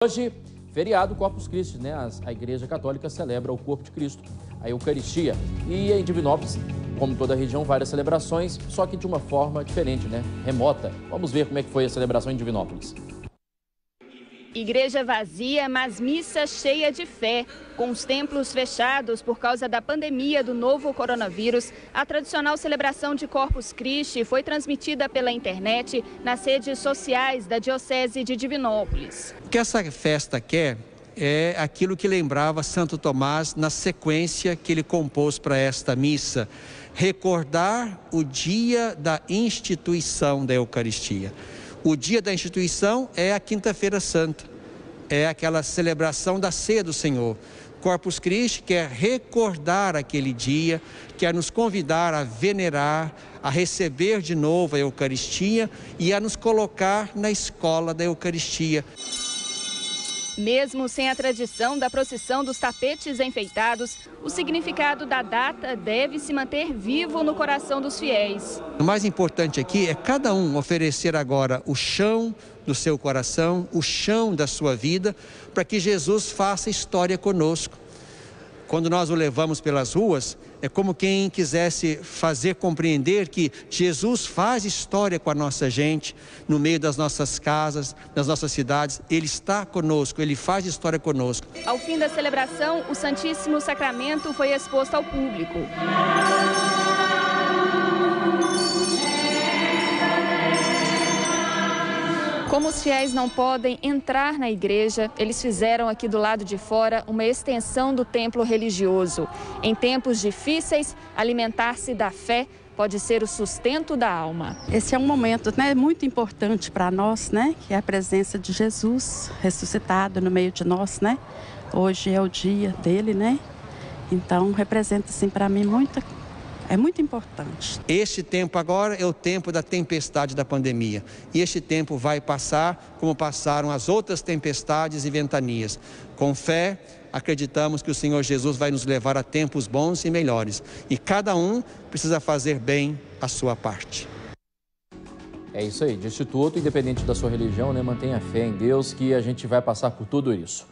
Hoje, feriado Corpus Christi, né? A Igreja Católica celebra o corpo de Cristo, a Eucaristia. E em Divinópolis, como toda a região, várias celebrações, só que de uma forma diferente, né? Remota. Vamos ver como é que foi a celebração em Divinópolis. Igreja vazia, mas missa cheia de fé. Com os templos fechados por causa da pandemia do novo coronavírus, a tradicional celebração de Corpus Christi foi transmitida pela internet nas redes sociais da Diocese de Divinópolis. O que essa festa quer é aquilo que lembrava Santo Tomás na sequência que ele compôs para esta missa: recordar o dia da instituição da Eucaristia. O dia da instituição é a Quinta-feira Santa, é aquela celebração da ceia do Senhor. Corpus Christi quer recordar aquele dia, quer nos convidar a venerar, a receber de novo a Eucaristia e a nos colocar na escola da Eucaristia. Mesmo sem a tradição da procissão dos tapetes enfeitados, o significado da data deve se manter vivo no coração dos fiéis. O mais importante aqui é cada um oferecer agora o chão do seu coração, o chão da sua vida, para que Jesus faça história conosco. Quando nós o levamos pelas ruas, é como quem quisesse fazer compreender que Jesus faz história com a nossa gente, no meio das nossas casas, das nossas cidades. Ele está conosco, ele faz história conosco. Ao fim da celebração, o Santíssimo Sacramento foi exposto ao público. Como os fiéis não podem entrar na igreja, eles fizeram aqui do lado de fora uma extensão do templo religioso. Em tempos difíceis, alimentar-se da fé pode ser o sustento da alma. Esse é um momento, né, muito importante para nós, né, que é a presença de Jesus ressuscitado no meio de nós, né? Hoje é o dia dele, né? Então representa assim para mim é muito importante. Este tempo agora é o tempo da tempestade da pandemia. E este tempo vai passar como passaram as outras tempestades e ventanias. Com fé, acreditamos que o Senhor Jesus vai nos levar a tempos bons e melhores. E cada um precisa fazer bem a sua parte. É isso aí, de instituto, independente da sua religião, né? Mantenha fé em Deus que a gente vai passar por tudo isso.